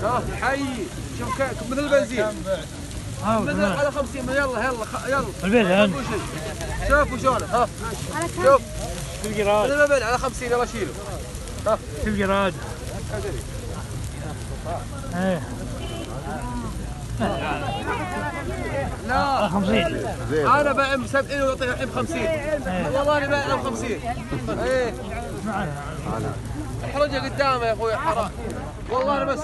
ها حي شوف مثل البنزين مثل على 50 يلا البيت شوفوا شلونه ها شوف في القراد مثل المبيع على 50 يلا شيله ها في القراد ايه لا 50 انا بايع ب 70 ويعطيها الحين ب 50 والله انا بايع ب 50 ايه احرجها قدامه يا اخوي حرام والله انا